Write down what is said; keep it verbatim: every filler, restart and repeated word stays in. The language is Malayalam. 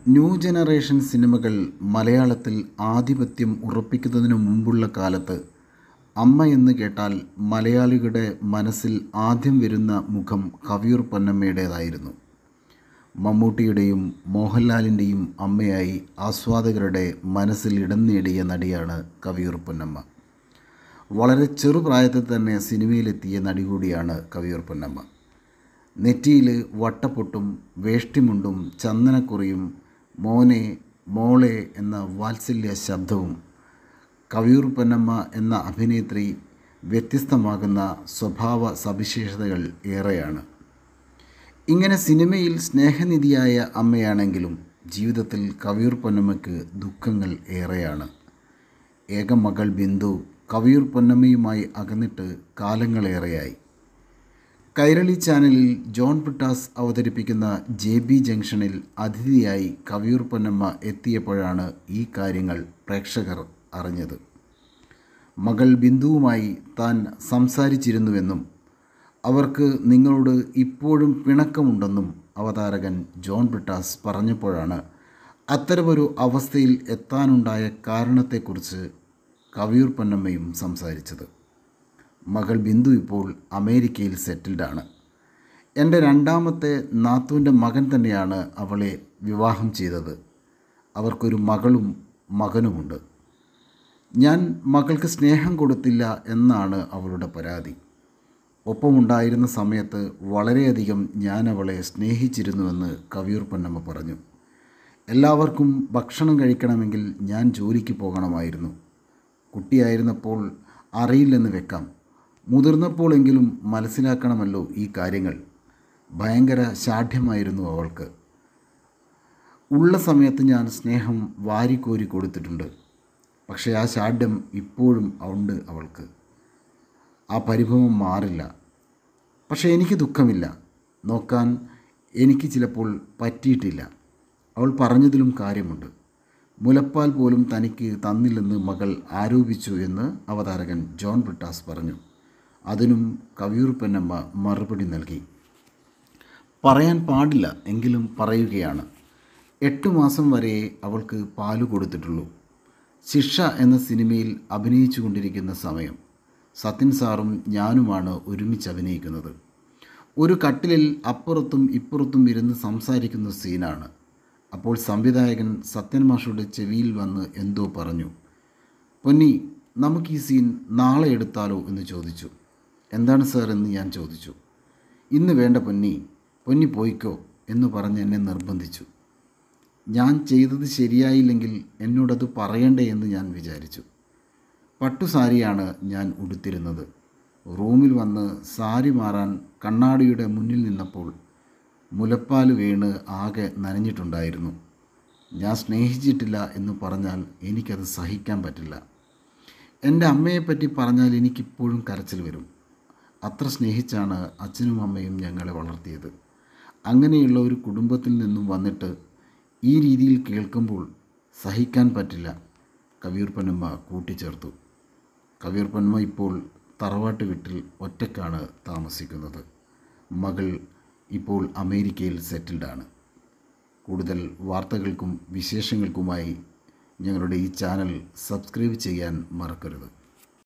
ന്യൂ ജനറേഷൻ സിനിമകൾ മലയാളത്തിൽ ആധിപത്യം ഉറപ്പിക്കുന്നതിനു മുമ്പുള്ള കാലത്ത് അമ്മ എന്ന് കേട്ടാൽ മലയാളികളുടെ മനസ്സിൽ ആദ്യം വരുന്ന മുഖം കവിയൂർ പൊന്നമ്മയുടേതായിരുന്നു. മമ്മൂട്ടിയുടെയും മോഹൻലാലിൻ്റെയും അമ്മയായി ആസ്വാദകരുടെ മനസ്സിൽ ഇടം നേടിയ നടിയാണ് കവിയൂർ പൊന്നമ്മ. വളരെ ചെറുപ്രായത്തിൽ തന്നെ സിനിമയിലെത്തിയ നടി കൂടിയാണ് കവിയൂർ പൊന്നമ്മ. നെറ്റിയിൽ വട്ടപ്പൊട്ടും വേഷ്ടിമുണ്ടും ചന്ദനക്കുറിയും മോനെ മോളെ എന്ന വാത്സല്യ ശബ്ദവും കവിയൂർ പൊന്നമ്മ എന്ന അഭിനേത്രി വ്യത്യസ്തമാകുന്ന സ്വഭാവ സവിശേഷതകൾ ഏറെയാണ്. ഇങ്ങനെ സിനിമയിൽ സ്നേഹനിധിയായ അമ്മയാണെങ്കിലും ജീവിതത്തിൽ കവിയൂർ പൊന്നമ്മയ്ക്ക് ദുഃഖങ്ങൾ ഏറെയാണ്. ഏക മകൾ ബിന്ദു കവിയൂർ പൊന്നമ്മയുമായി അകന്നിട്ട് കാലങ്ങളേറെയായി. കൈരളി ചാനലിൽ ജോൺ ബ്രിട്ടാസ് അവതരിപ്പിക്കുന്ന ജെ ബി ജംഗ്ഷനിൽ അതിഥിയായി കവിയൂർ പൊന്നമ്മ എത്തിയപ്പോഴാണ് ഈ കാര്യങ്ങൾ പ്രേക്ഷകർ അറിഞ്ഞത്. മകൾ ബിന്ദുവുമായി താൻ സംസാരിച്ചിരുന്നുവെന്നും അവർക്ക് നിങ്ങളോട് ഇപ്പോഴും പിണക്കമുണ്ടെന്നും അവതാരകൻ ജോൺ ബ്രിട്ടാസ് പറഞ്ഞപ്പോഴാണ് അത്തരമൊരു അവസ്ഥയിൽ എത്താനുണ്ടായ കാരണത്തെക്കുറിച്ച് കവിയൂർ പൊന്നമ്മയും സംസാരിച്ചത്. മകൾ ബിന്ദു ഇപ്പോൾ അമേരിക്കയിൽ സെറ്റിൽഡാണ്. എൻ്റെ രണ്ടാമത്തെ നാത്തൂൻ്റെ മകൻ തന്നെയാണ് അവളെ വിവാഹം ചെയ്തത്. അവർക്കൊരു മകളും മകനുമുണ്ട്. ഞാൻ മകൾക്ക് സ്നേഹം കൊടുത്തില്ല എന്നാണ് അവളുടെ പരാതി. ഒപ്പമുണ്ടായിരുന്ന സമയത്ത് വളരെയധികം ഞാൻ അവളെ സ്നേഹിച്ചിരുന്നുവെന്ന് കവിയൂർ പൊന്നമ്മ പറഞ്ഞു. എല്ലാവർക്കും ഭക്ഷണം കഴിക്കണമെങ്കിൽ ഞാൻ ജോലിക്ക് പോകണമായിരുന്നു. കുട്ടിയായിരുന്നപ്പോൾ അറിയില്ലെന്ന് വെക്കാം, മുതിർന്നപ്പോഴെങ്കിലും മനസ്സിലാക്കണമല്ലോ ഈ കാര്യങ്ങൾ. ഭയങ്കര ശാഠ്യമായിരുന്നു അവൾക്ക്. ഉള്ള സമയത്ത് ഞാൻ സ്നേഹം വാരിക്കോരി കൊടുത്തിട്ടുണ്ട്. പക്ഷേ ആ ശാഠ്യം ഇപ്പോഴും ഉണ്ട് അവൾക്ക്. ആ പരിഭവം മാറില്ല. പക്ഷേ എനിക്ക് ദുഃഖമില്ല. നോക്കാൻ എനിക്ക് ചിലപ്പോൾ പറ്റിയിട്ടില്ല. അവൾ പറഞ്ഞതിലും കാര്യമുണ്ട്. മുലപ്പാൽ പോലും തനിക്ക് തന്നില്ലെന്ന് മകൾ ആരോപിച്ചു എന്ന് അവതാരകൻ ജോൺ ബ്രിട്ടാസ് പറഞ്ഞു. അതിനും കവിയൂർ പൊന്നമ്മ മറുപടി നൽകി. പറയാൻ പാടില്ല എങ്കിലും പറയുകയാണ്. എട്ട് മാസം വരെ അവൾക്ക് പാല് കൊടുത്തിട്ടുള്ളൂ. ശിക്ഷ എന്ന സിനിമയിൽ അഭിനയിച്ചു കൊണ്ടിരിക്കുന്ന സമയം സത്യൻ സാറും ഞാനുമാണ് ഒരുമിച്ച് അഭിനയിക്കുന്നത്. ഒരു കട്ടിലിൽ അപ്പുറത്തും ഇപ്പുറത്തും ഇരുന്ന് സംസാരിക്കുന്ന സീനാണ്. അപ്പോൾ സംവിധായകൻ സത്യൻ മാഷുടെ ചെവിയിൽ വന്ന് എന്തോ പറഞ്ഞു. പൊന്നി, നമുക്ക് ഈ സീൻ നാളെ എടുത്താലോ എന്ന് ചോദിച്ചു. എന്താണ് സാർ എന്ന് ഞാൻ ചോദിച്ചു. ഇന്ന് വേണ്ട പൊന്നി, പൊന്നി പോയിക്കോ എന്ന് പറഞ്ഞ് എന്നെ നിർബന്ധിച്ചു. ഞാൻ ചെയ്തത് ശരിയായില്ലെങ്കിൽ എന്നോടത് പറയണ്ടേ എന്ന് ഞാൻ വിചാരിച്ചു. പട്ടുസാരിയാണ് ഞാൻ ഉടുത്തിരുന്നത്. റൂമിൽ വന്ന് സാരി മാറാൻ കണ്ണാടിയുടെ മുന്നിൽ നിന്നപ്പോൾ മുലപ്പാൽ വീണ് ആകെ നനഞ്ഞിട്ടുണ്ടായിരുന്നു. ഞാൻ സ്നേഹിച്ചിട്ടില്ല എന്ന് പറഞ്ഞാൽ എനിക്കത് സഹിക്കാൻ പറ്റില്ല. എൻ്റെ അമ്മയെപ്പറ്റി പറഞ്ഞാൽ എനിക്കിപ്പോഴും കരച്ചിൽ വരും. അത്ര സ്നേഹിച്ചാണ് അച്ഛനും അമ്മയും ഞങ്ങളെ വളർത്തിയത്. അങ്ങനെയുള്ള ഒരു കുടുംബത്തിൽ നിന്നും വന്നിട്ട് ഈ രീതിയിൽ കേൾക്കുമ്പോൾ സഹിക്കാൻ പറ്റില്ല, കവിയൂർ പൊന്നമ്മ കൂട്ടിച്ചേർത്തു. കവിയൂർ പൊന്നമ്മ ഇപ്പോൾ തറവാട്ട് വീട്ടിൽ ഒറ്റയ്ക്കാണ് താമസിക്കുന്നത്. മകൾ ഇപ്പോൾ അമേരിക്കയിൽ സെറ്റിൽഡാണ്. കൂടുതൽ വാർത്തകൾക്കും വിശേഷങ്ങൾക്കുമായി ഞങ്ങളുടെ ഈ ചാനൽ സബ്സ്ക്രൈബ് ചെയ്യാൻ മറക്കരുത്.